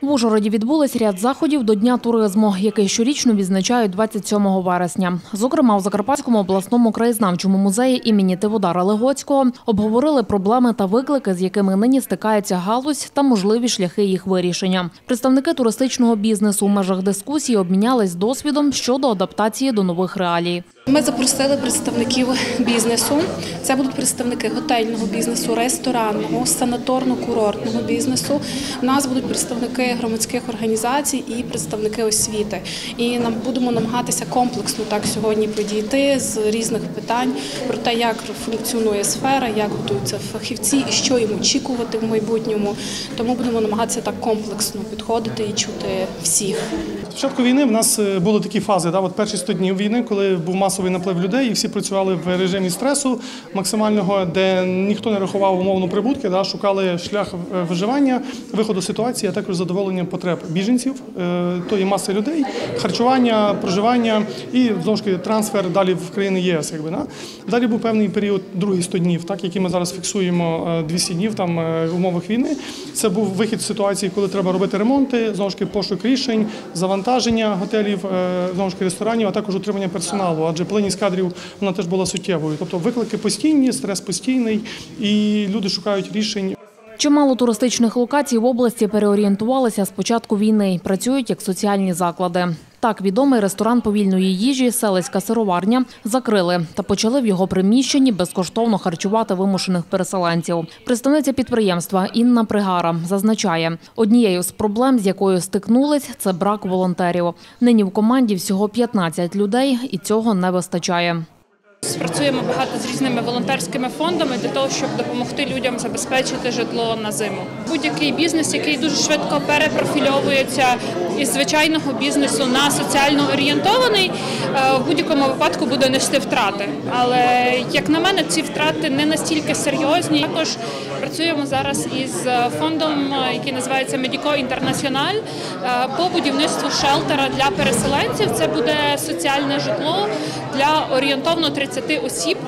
В Ужгороді відбулись ряд заходів до Дня туризму, який щорічно відзначають 27 вересня. Зокрема, в Закарпатському обласному краєзнавчому музеї імені Тиводара Легоцького обговорили проблеми та виклики, з якими нині стикається галузь, та можливі шляхи їх вирішення. Представники туристичного бізнесу в межах дискусії обмінялись досвідом щодо адаптації до нових реалій. Ми запросили представників бізнесу. Це будуть представники готельного бізнесу, ресторанного, санаторно-курортного бізнесу. У нас будуть представники громадських організацій і представники освіти. І нам будемо намагатися комплексно так сьогодні підійти з різних питань про те, як функціонує сфера, як готуються фахівці і що їм очікувати в майбутньому. Тому будемо намагатися так комплексно підходити і чути всіх. З початку війни в нас були такі фази. Перші 100 днів війни, коли був масовий наплив людей і всі працювали в режимі стресу максимального, де ніхто не рахував умовно прибутки, шукали шлях виживання, виходу з ситуації, а також задоволення потреб біженців, тої маси людей, харчування, проживання і, знову ж таки, трансфер далі в країни ЄС. Далі був певний період, другий 100 днів, який ми зараз фіксуємо 200 днів в умовах війни. Це був вихід з ситуації, коли треба робити ремонти, знову ж таки, пошук рішень, завантаження готелів, знову ж таки, ресторанів, а також утримання персоналу, адже плинність кадрів вона теж була суттєвою. Тобто виклики постійні, стрес постійний і люди шукають рішень. Чимало туристичних локацій в області переорієнтувалися з початку війни. Працюють як соціальні заклади. Так, відомий ресторан повільної їжі «Селицька сироварня» закрили та почали в його приміщенні безкоштовно харчувати вимушених переселенців. Представниця підприємства Інна Пригара зазначає, однією з проблем, з якою стикнулись, це брак волонтерів. Нині в команді всього 15 людей і цього не вистачає. Працюємо багато з різними волонтерськими фондами для того, щоб допомогти людям забезпечити житло на зиму. Будь-який бізнес, який дуже швидко перепрофільовується із звичайного бізнесу на соціально орієнтований, в будь-якому випадку буде нести втрати. Але, як на мене, ці втрати не настільки серйозні. Також працюємо зараз із фондом, який називається «Медіко Інтернаціональ» по будівництву шелтера для переселенців. Це буде соціальне житло для орієнтовно 30 осіб.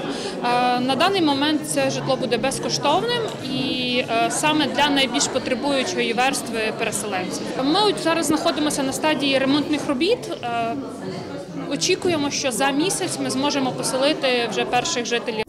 На даний момент це житло буде безкоштовним і саме для найбільш потребуючої верстви переселенців. Ми зараз знаходимося на стадії ремонтних робіт. Очікуємо, що за місяць ми зможемо поселити вже перших жителів.